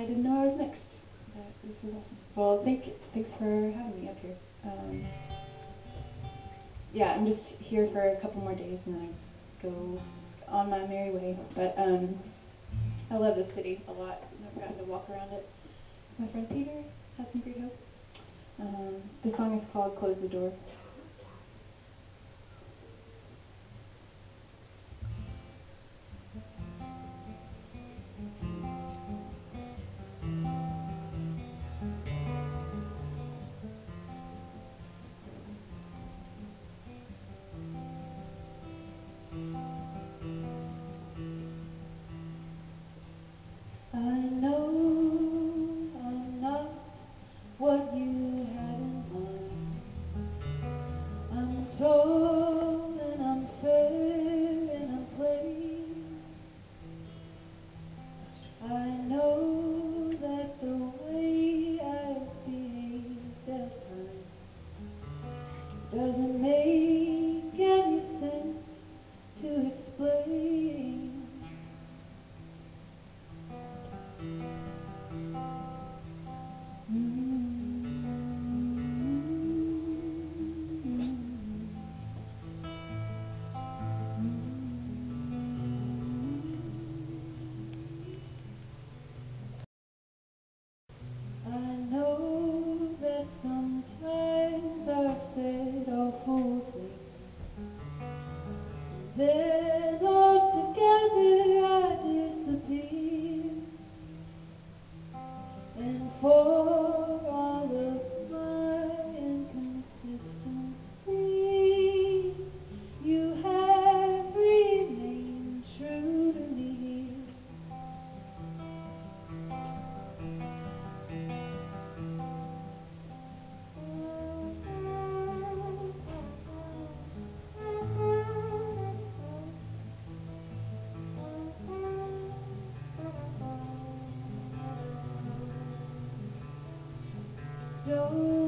I didn't know I was next. But this is awesome. Well, thanks for having me up here. Yeah, I'm just here for a couple more days and then I go on my merry way. But I love this city a lot. I've gotten to walk around it. My friend Peter had some great hosts. The song is called Close the Door. I know I'm not what you had in mind. I'm tall and I'm fair and I'm plain. I know that the way I've behaved at times doesn't make any sense to explain. I know that sometimes I've said awful things, then altogether I disappear, and for all of my inconsistencies, you have remained true to me. Don't